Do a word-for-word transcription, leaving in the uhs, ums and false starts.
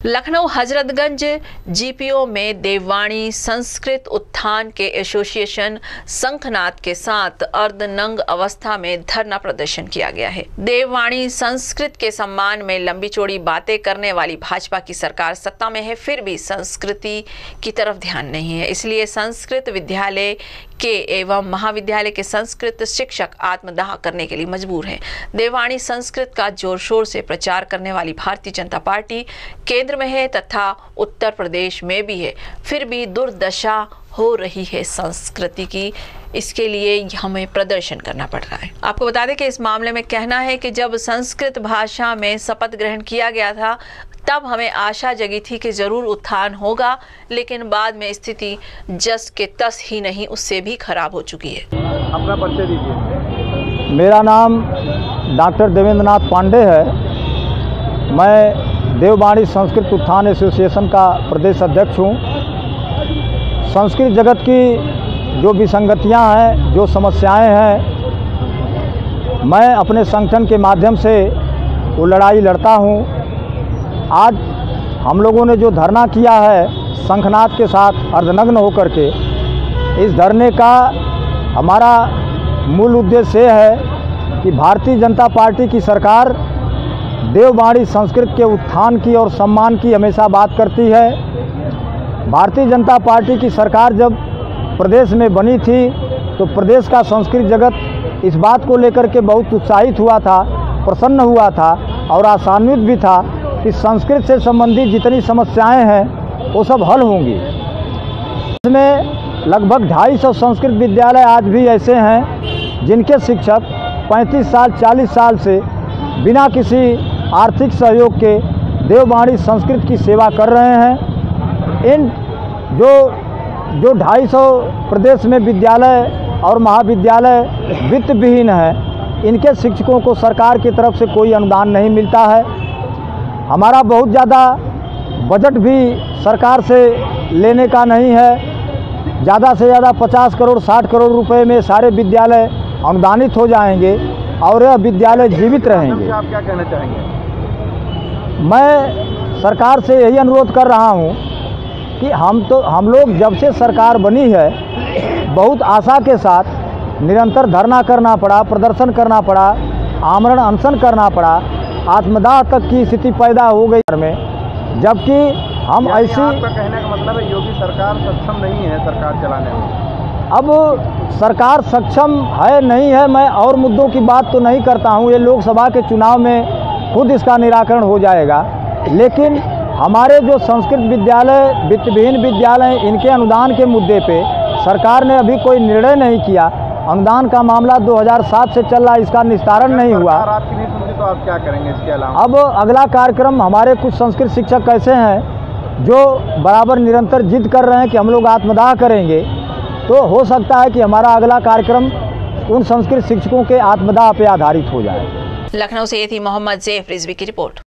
Lucknow Hazratganj GPO में देववाणी संस्कृत उत्थान के एसोसिएशन शंखनाद के साथ अर्धनंग अवस्था में धरना प्रदर्शन किया गया है। देववाणी संस्कृत के सम्मान में लंबी चौड़ी बातें करने वाली भाजपा की सरकार सत्ता में है, फिर भी संस्कृति की तरफ ध्यान नहीं है। इसलिए संस्कृत विद्यालय के एवं महाविद्यालय के संस्कृत शिक्षक आत्मदाह करने के लिए मजबूर हैं। देववाणी संस्कृत का जोर शोर से प्रचार करने वाली भारतीय जनता पार्टी केंद्र में है तथा उत्तर प्रदेश में भी है, फिर भी दुर्दशा हो रही है संस्कृति की। इसके लिए हमें प्रदर्शन करना पड़ रहा है। आपको बता दें कि इस मामले में कहना है कि जब संस्कृत भाषा में शपथ ग्रहण किया गया था तब हमें आशा जगी थी कि जरूर उत्थान होगा, लेकिन बाद में स्थिति जस के तस ही नहीं उससे भी खराब हो चुकी है। अपना परिचय दीजिए। मेरा नाम डॉक्टर देवेंद्र नाथ पांडे है। मैं देववाणी संस्कृत उत्थान एसोसिएशन का प्रदेश अध्यक्ष हूँ। संस्कृत जगत की जो विसंगतियाँ हैं, जो समस्याएं हैं, मैं अपने संगठन के माध्यम से वो लड़ाई लड़ता हूँ। आज हम लोगों ने जो धरना किया है शंखनाद के साथ अर्धनग्न होकर के, इस धरने का हमारा मूल उद्देश्य ये है कि भारतीय जनता पार्टी की सरकार देववाणी संस्कृत के उत्थान की और सम्मान की हमेशा बात करती है। भारतीय जनता पार्टी की सरकार जब प्रदेश में बनी थी तो प्रदेश का संस्कृत जगत इस बात को लेकर के बहुत उत्साहित हुआ था, प्रसन्न हुआ था और आशान्वित भी था कि संस्कृत से संबंधित जितनी समस्याएं हैं वो सब हल होंगी। इसमें लगभग ढाई सौ संस्कृत विद्यालय आज भी ऐसे हैं जिनके शिक्षक पैंतीस साल चालीस साल से बिना किसी आर्थिक सहयोग के देववाणी संस्कृत की सेवा कर रहे हैं। इन जो जो ढाई सौ प्रदेश में विद्यालय और महाविद्यालय वित्त विहीन है, इनके शिक्षकों को सरकार की तरफ से कोई अनुदान नहीं मिलता है। हमारा बहुत ज़्यादा बजट भी सरकार से लेने का नहीं है। ज़्यादा से ज़्यादा पचास करोड़ साठ करोड़ रुपए में सारे विद्यालय अनुदानित हो जाएंगे और यह विद्यालय जीवित रहेंगे। आप क्या कहना चाहेंगे? मैं सरकार से यही अनुरोध कर रहा हूं कि हम तो हम लोग जब से सरकार बनी है बहुत आशा के साथ निरंतर धरना करना पड़ा, प्रदर्शन करना पड़ा, आमरण अनशन करना पड़ा, आत्मदाह तक की स्थिति पैदा हो गई में, जबकि हम ऐसी। आपका कहने का मतलब है योगी सरकार सक्षम नहीं है सरकार चलाने में? अब सरकार सक्षम है नहीं है, मैं और मुद्दों की बात तो नहीं करता हूँ, ये लोकसभा के चुनाव में खुद इसका निराकरण हो जाएगा। लेकिन हमारे जो संस्कृत विद्यालय वित्तविहीन विद्यालय इनके अनुदान के मुद्दे पे सरकार ने अभी कोई निर्णय नहीं किया। अनुदान का मामला दो हज़ार सात से चल रहा, इसका निस्तारण नहीं हुआ। आपकी नहीं सुनती तो आप क्या करेंगे इसके अलावा? अब अगला कार्यक्रम, हमारे कुछ संस्कृत शिक्षक ऐसे हैं जो बराबर निरंतर जिद कर रहे हैं कि हम लोग आत्मदाह करेंगे, तो हो सकता है कि हमारा अगला कार्यक्रम उन संस्कृत शिक्षकों के आत्मदाह पे आधारित हो जाए। लखनऊ से ये थी मोहम्मद ज़ैफ रिजवी की रिपोर्ट।